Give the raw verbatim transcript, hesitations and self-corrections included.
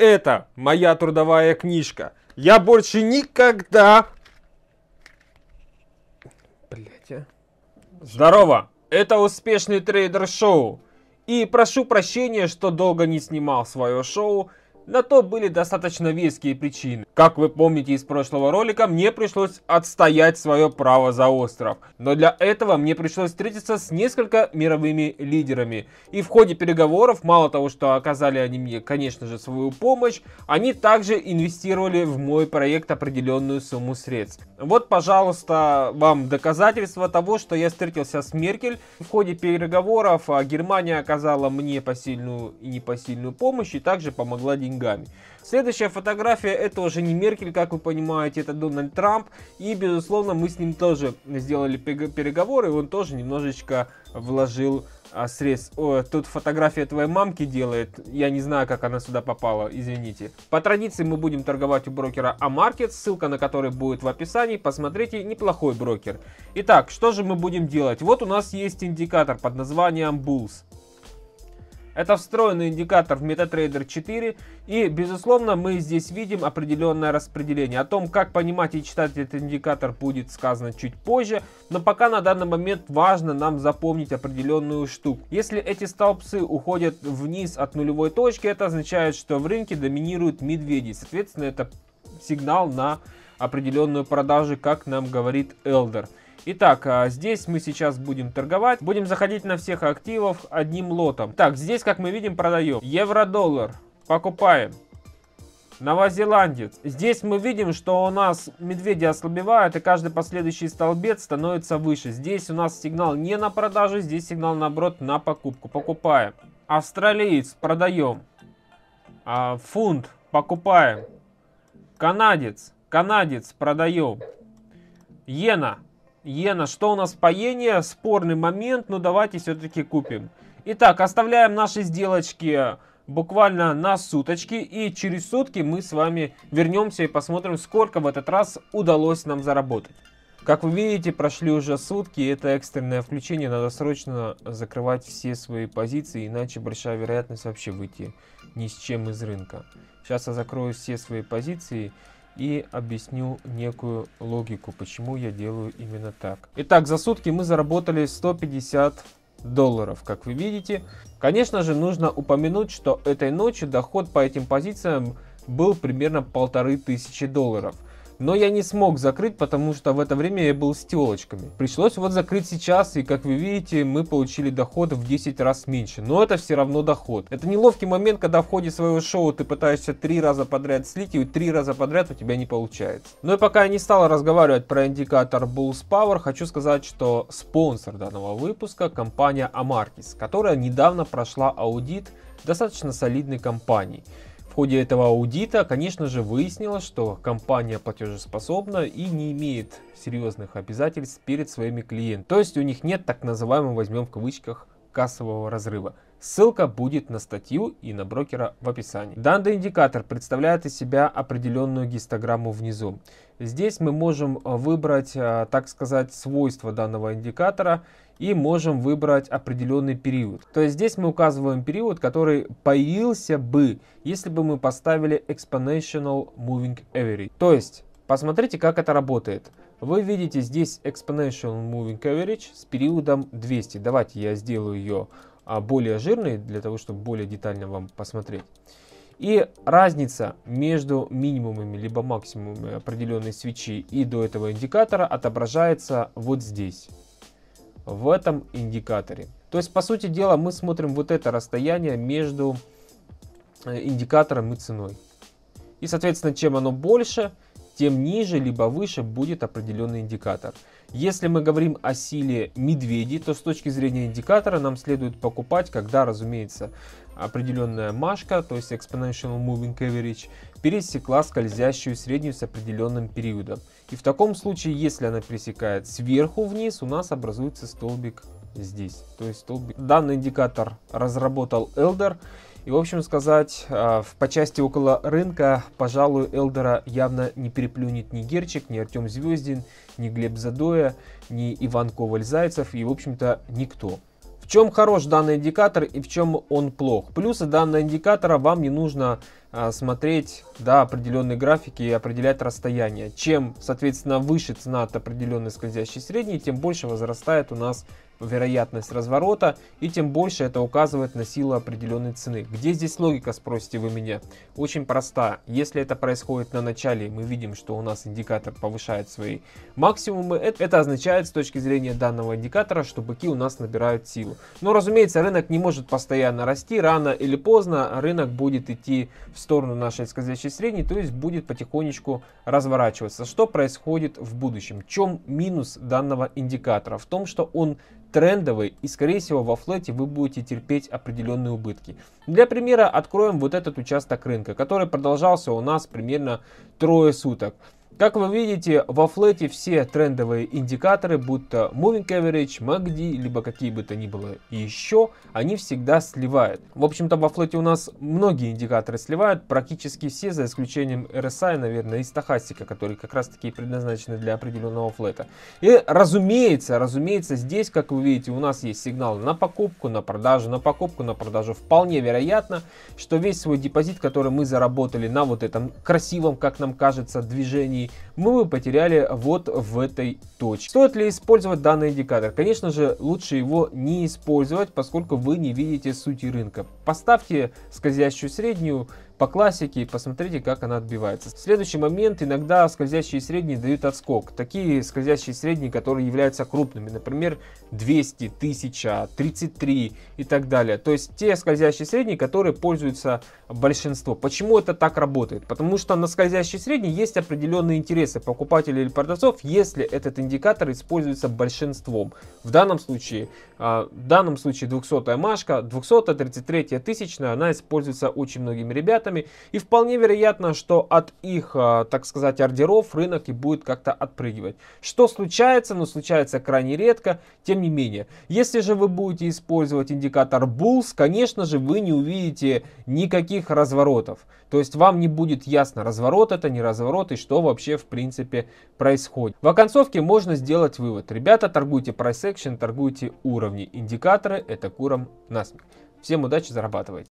это моя трудовая книжка. Я больше никогда... Блять, а... Здорово! Это успешный трейдер шоу. И прошу прощения, что долго не снимал свое шоу. На то были достаточно веские причины. Как вы помните из прошлого ролика, мне пришлось отстоять свое право за остров. Но для этого мне пришлось встретиться с несколькими мировыми лидерами. И в ходе переговоров, мало того, что оказали они мне, конечно же, свою помощь, они также инвестировали в мой проект определенную сумму средств. Вот, пожалуйста, вам доказательство того, что я встретился с Меркель. В ходе переговоров Германия оказала мне посильную и непосильную помощь и также помогла деньгами. Следующая фотография — это уже не Меркель, как вы понимаете, это Дональд Трамп. И, безусловно, мы с ним тоже сделали переговоры, и он тоже немножечко вложил а, средств. О, тут фотография твоей мамки делает, я не знаю, как она сюда попала, извините. По традиции мы будем торговать у брокера Амаркет, ссылка на который будет в описании, посмотрите, неплохой брокер. Итак, что же мы будем делать? Вот у нас есть индикатор под названием Bulls. Это встроенный индикатор в MetaTrader четыре, и, безусловно, мы здесь видим определенное распределение. О том, как понимать и читать этот индикатор, будет сказано чуть позже, но пока на данный момент важно нам запомнить определенную штуку. Если эти столбцы уходят вниз от нулевой точки, это означает, что в рынке доминируют медведи. Соответственно, это сигнал на определенную продажу, как нам говорит Элдер. Итак, здесь мы сейчас будем торговать. Будем заходить на всех активов одним лотом. Так, здесь, как мы видим, продаем. Евро-доллар. Покупаем. Новозеландец. Здесь мы видим, что у нас медведи ослабевают, и каждый последующий столбец становится выше. Здесь у нас сигнал не на продажу, здесь сигнал, наоборот, на покупку. Покупаем. Австралиец. Продаем. А, фунт. Покупаем. Канадец. Канадец. Продаем. Иена. Иена, что у нас по иене? Спорный момент, но давайте все-таки купим. Итак, оставляем наши сделочки буквально на суточки, и через сутки мы с вами вернемся и посмотрим, сколько в этот раз удалось нам заработать. Как вы видите, прошли уже сутки, это экстренное включение, надо срочно закрывать все свои позиции, иначе большая вероятность вообще выйти ни с чем из рынка. Сейчас я закрою все свои позиции и объясню некую логику, почему я делаю именно так. Итак, за сутки мы заработали сто пятьдесят долларов, как вы видите. Конечно же, нужно упомянуть, что этой ночью доход по этим позициям был примерно полторы тысячи долларов. Но я не смог закрыть, потому что в это время я был с телочками. Пришлось вот закрыть сейчас, и как вы видите, мы получили доход в десять раз меньше. Но это все равно доход. Это неловкий момент, когда в ходе своего шоу ты пытаешься три раза подряд слить, и три раза подряд у тебя не получается. Ну и пока я не стал разговаривать про индикатор Bulls Power, хочу сказать, что спонсор данного выпуска — компания Amarkis, которая недавно прошла аудит достаточно солидной компании. В ходе этого аудита, конечно же, выяснилось, что компания платежеспособна и не имеет серьезных обязательств перед своими клиентами. То есть у них нет так называемого, возьмем в кавычках, кассового разрыва. Ссылка будет на статью и на брокера в описании. Данный индикатор представляет из себя определенную гистограмму внизу. Здесь мы можем выбрать, так сказать, свойства данного индикатора и можем выбрать определенный период. То есть здесь мы указываем период, который появился бы, если бы мы поставили Exponential Moving Average. То есть посмотрите, как это работает. Вы видите здесь Exponential Moving Average с периодом двести. Давайте я сделаю ее более жирной, для того, чтобы более детально вам посмотреть. И разница между минимумами либо максимумами определенной свечи и до этого индикатора отображается вот здесь, в этом индикаторе. То есть, по сути дела, мы смотрим вот это расстояние между индикатором и ценой. И, соответственно, чем оно больше, тем ниже либо выше будет определенный индикатор. Если мы говорим о силе медведей, то с точки зрения индикатора нам следует покупать, когда, разумеется, определенная машка, то есть Exponential Moving Average, пересекла скользящую среднюю с определенным периодом. И в таком случае, если она пересекает сверху вниз, у нас образуется столбик здесь. То есть столбик. Данный индикатор разработал Элдер. И, в общем сказать, по части около рынка, пожалуй, Элдера явно не переплюнет ни Герчик, ни Артем Звездин, ни Глеб Задоя, ни Иван Коваль-Зайцев и, в общем-то, никто. В чем хорош данный индикатор и в чем он плох? Плюсы данного индикатора: вам не нужно а, смотреть, да, определенные графики и определять расстояние. Чем, соответственно, выше цена от определенной скользящей средней, тем больше возрастает у нас вероятность разворота, и тем больше это указывает на силу определенной цены. Где здесь логика, спросите вы меня? Очень проста. Если это происходит на начале, мы видим, что у нас индикатор повышает свои максимумы, это, это означает с точки зрения данного индикатора, что быки у нас набирают силу. Но, разумеется, рынок не может постоянно расти, рано или поздно рынок будет идти в сторону нашей скользящей средней, то есть будет потихонечку разворачиваться. Что происходит в будущем? В чем минус данного индикатора? В том, что он трендовый, и скорее всего во флете вы будете терпеть определенные убытки. Для примера откроем вот этот участок рынка, который продолжался у нас примерно трое суток. Как вы видите, во флете все трендовые индикаторы, будь то Moving Average, эм эй си ди, либо какие бы то ни было еще, они всегда сливают. В общем-то, во флете у нас многие индикаторы сливают, практически все, за исключением эр эс ай, наверное, и стохастика, которые как раз таки предназначены для определенного флета. И разумеется, разумеется, здесь, как вы видите, у нас есть сигнал на покупку, на продажу, на покупку, на продажу. Вполне вероятно, что весь свой депозит, который мы заработали на вот этом красивом, как нам кажется, движении, мы бы потеряли вот в этой точке. Стоит ли использовать данный индикатор? Конечно же, лучше его не использовать, поскольку вы не видите сути рынка. Поставьте скользящую среднюю по классике и посмотрите, как она отбивается. Следующий момент: иногда скользящие средние дают отскок. Такие скользящие средние, которые являются крупными, например, двести, тысяча, тридцать три и так далее. То есть те скользящие средние, которые пользуются большинство. Почему это так работает? Потому что на скользящей средней есть определенные интересы покупателей или продавцов, если этот индикатор используется большинством. В данном случае, в данном случае двухсотая машка, двухсотая, тридцать третья, тысячная, она используется очень многими ребятами. И вполне вероятно, что от их, так сказать, ордеров рынок и будет как-то отпрыгивать. Что случается? Ну, случается крайне редко. Тем не менее, если же вы будете использовать индикатор Bulls, конечно же, вы не увидите никаких разворотов. То есть вам не будет ясно, разворот это, не разворот, и что вообще в принципе происходит. В оконцовке можно сделать вывод. Ребята, торгуйте price action, торгуйте уровни. Индикаторы — это курам насмех. Всем удачи, зарабатывайте.